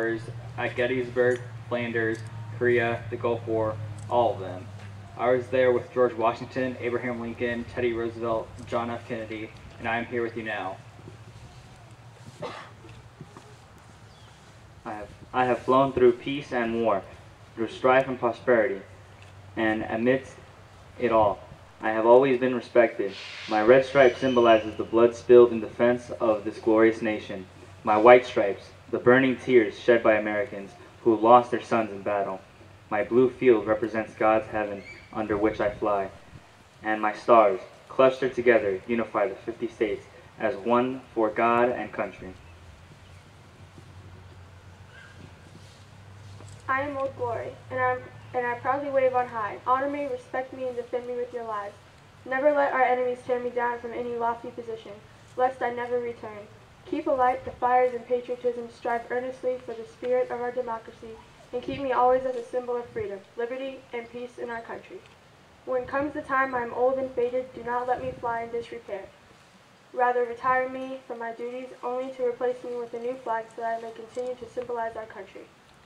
at Gettysburg, Flanders, Korea, the Gulf War, all of them. I was there with George Washington, Abraham Lincoln, Teddy Roosevelt, John F. Kennedy, and I am here with you now. I have flown through peace and war, through strife and prosperity, and amidst it all, I have always been respected. My red stripe symbolizes the blood spilled in defense of this glorious nation. My white stripes, the burning tears shed by Americans who lost their sons in battle. My blue field represents God's heaven under which I fly. And my stars, clustered together, unify the 50 states as one for God and country. I am Old Glory, and I proudly wave on high. Honor me, respect me, and defend me with your lives. Never let our enemies tear me down from any lofty position, lest I never return. Keep alight the fires and patriotism, strive earnestly for the spirit of our democracy, and keep me always as a symbol of freedom, liberty, and peace in our country. When comes the time I am old and faded, do not let me fly in disrepair. Rather retire me from my duties, only to replace me with a new flag so that I may continue to symbolize our country.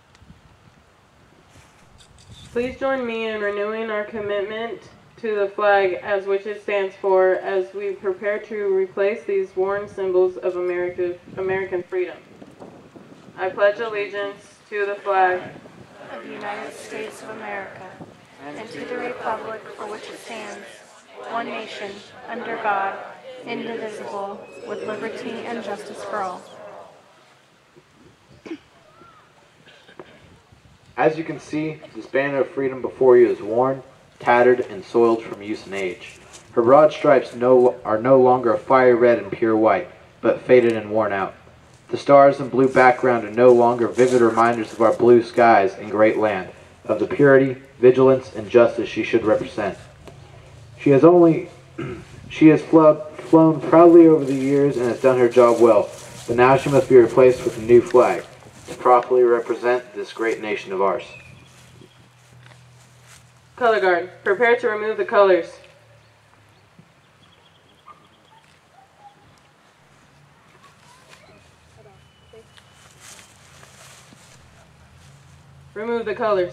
Please join me in renewing our commitment to the flag as which it stands for as we prepare to replace these worn symbols of American freedom. I pledge allegiance to the flag of the United States of America and to the republic for which it stands, one nation, under God, indivisible, with liberty and justice for all. As you can see, this banner of freedom before you is worn, tattered, and soiled from use and age. Her broad stripes are no longer a fiery red and pure white, but faded and worn out. The stars and blue background are no longer vivid reminders of our blue skies and great land, of the purity, vigilance, and justice she should represent. She has flown proudly over the years and has done her job well, but now she must be replaced with a new flag to properly represent this great nation of ours. Color Guard, prepare to remove the colors. Remove the colors.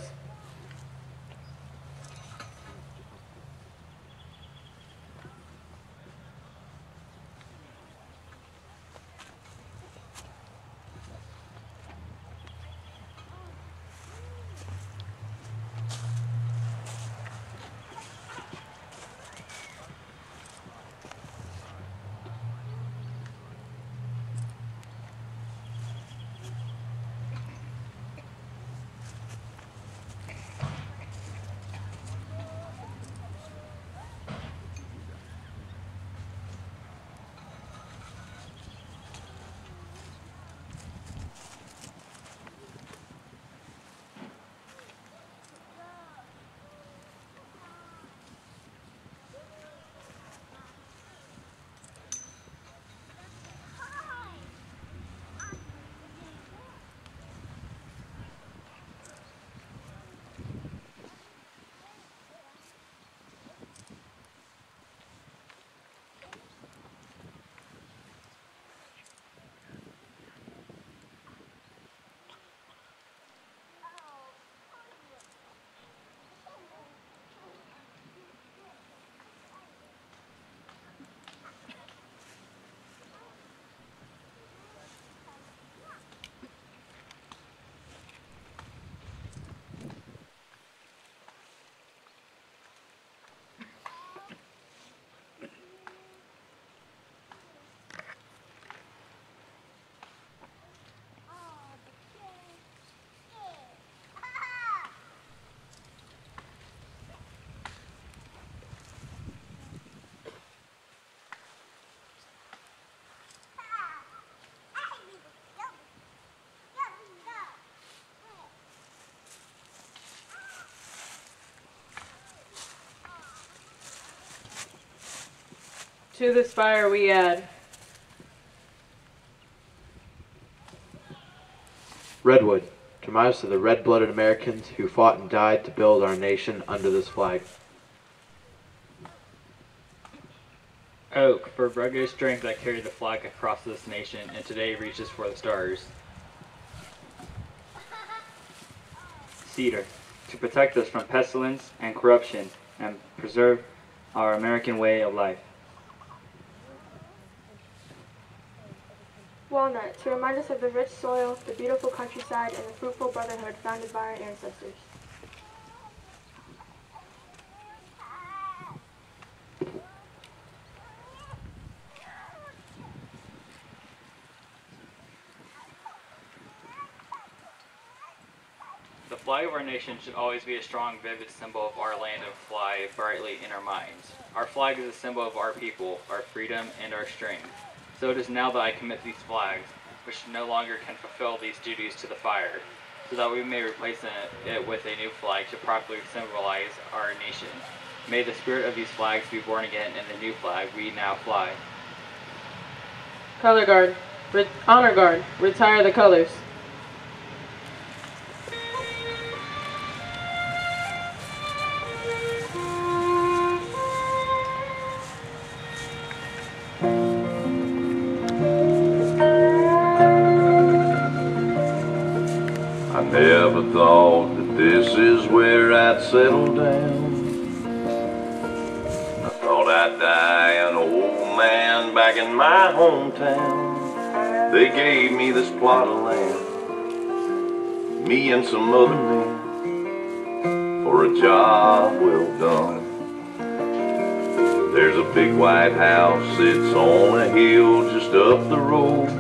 To this fire we add Redwood, to remind us of the red-blooded Americans who fought and died to build our nation under this flag. Oak, for rugged strength that carried the flag across this nation and today reaches for the stars. cedar to protect us from pestilence and corruption and preserve our American way of life. Walnut, to remind us of the rich soil, the beautiful countryside, and the fruitful brotherhood founded by our ancestors. The flag of our nation should always be a strong, vivid symbol of our land and fly brightly in our minds. Our flag is a symbol of our people, our freedom, and our strength. So it is now that I commit these flags, which no longer can fulfill these duties to the fire, so that we may replace it with a new flag to properly symbolize our nation. May the spirit of these flags be born again in the new flag we now fly. Color guard, honor guard, retire the colors. Never thought that this is where I'd settle down. I thought I'd die an old man back in my hometown. They gave me this plot of land, me and some other men, for a job well done. There's a big white house, it's on a hill just up the road.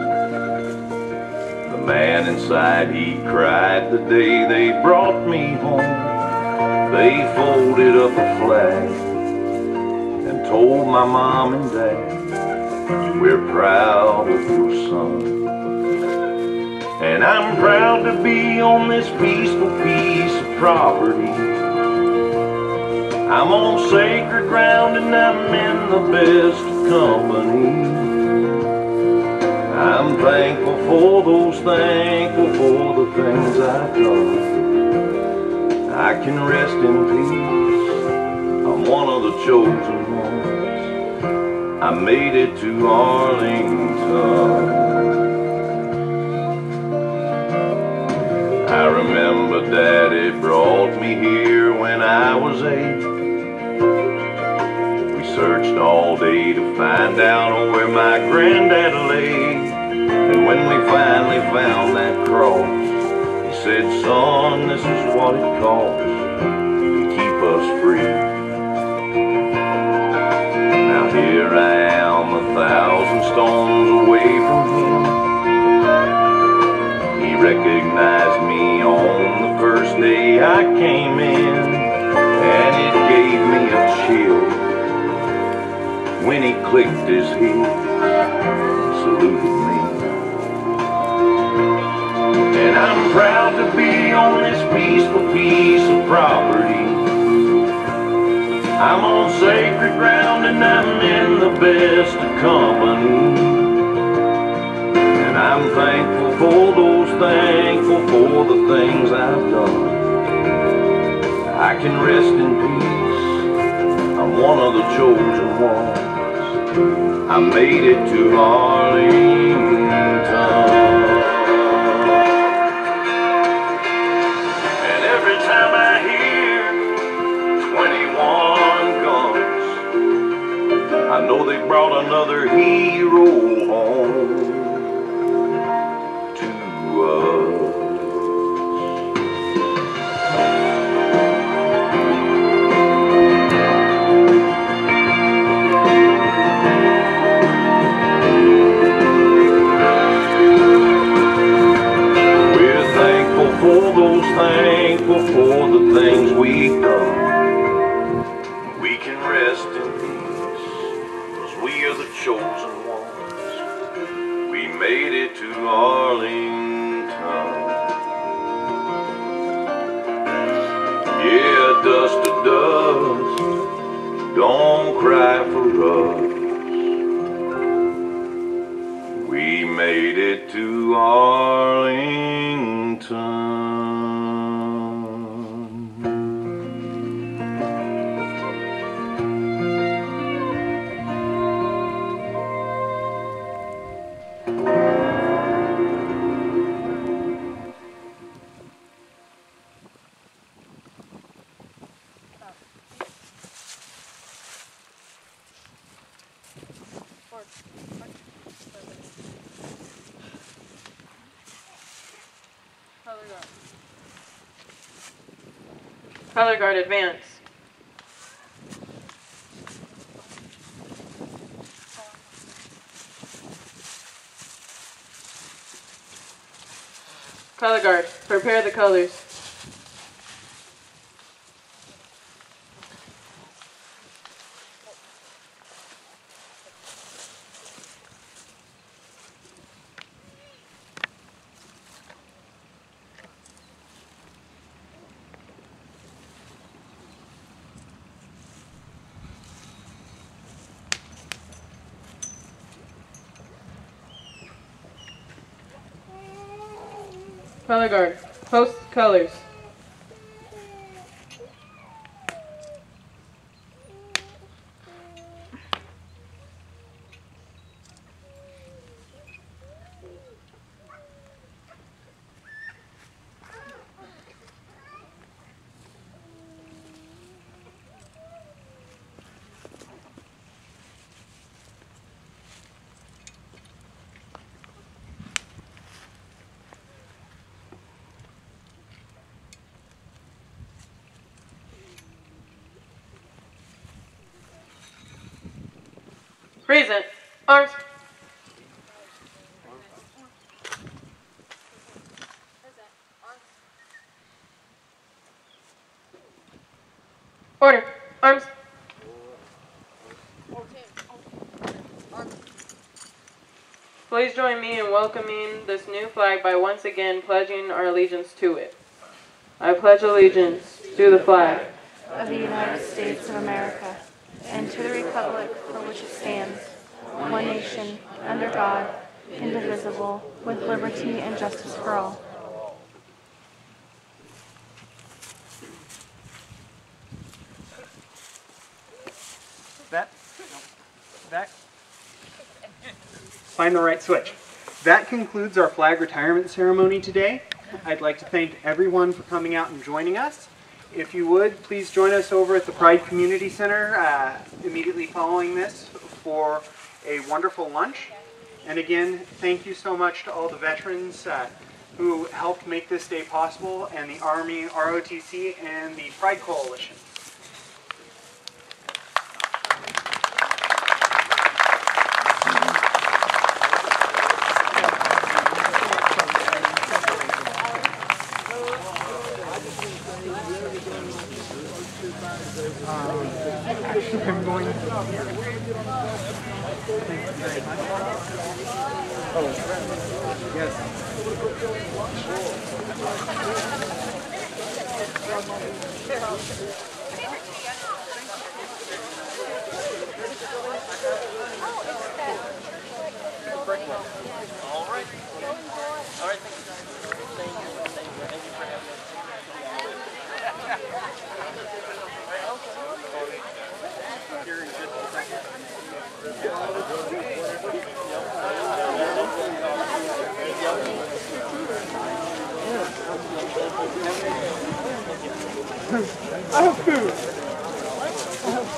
The man inside, he cried the day they brought me home. They folded up a flag and told my mom and dad, we're proud of your son. And I'm proud to be on this peaceful piece of property. I'm on sacred ground and I'm in the best of company. I'm thankful for those, thankful for the things I've done. I can rest in peace, I'm one of the chosen ones. I made it to Arlington. I remember Daddy brought me here when I was 8. We searched all day to find out where my granddad lay. And when we finally found that cross, he said, son, this is what it costs to keep us free. Now here I am 1,000 stones away from him. He recognized me on the first day I came in, and it gave me a chill when he clicked his heels and saluted me. And I'm proud to be on this peaceful piece of property. I'm on sacred ground and I'm in the best of company. And I'm thankful for those, thankful for the things I've done. I can rest in peace, I'm one of the chosen ones. I made it to Arlington. I know they brought another hero home to us. We're thankful for those, thankful for the things we've done. We can rest in peace, we are the chosen ones. We made it to Arlington. Yeah, dust to dust, don't cry for us. We made it to Arlington. Color guard, advance. Color guard, prepare the colors. Color guard, post colors. Present. Arms. Order. Arms. Please join me in welcoming this new flag by once again pledging our allegiance to it. I pledge allegiance to the flag of the United States of America, and to the republic for which it stands, one nation, under God, indivisible, with liberty and justice for all. Find the right switch. That concludes our flag retirement ceremony today. I'd like to thank everyone for coming out and joining us. If you would, please join us over at the Pride Community Center immediately following this for a wonderful lunch. And again, thank you so much to all the veterans who helped make this day possible, and the Army, ROTC, and the Pride Coalition. I'm going. Oh, I have food. I have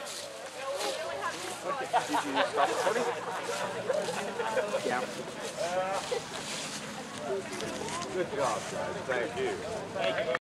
Yeah. Good job, guys. Thank you.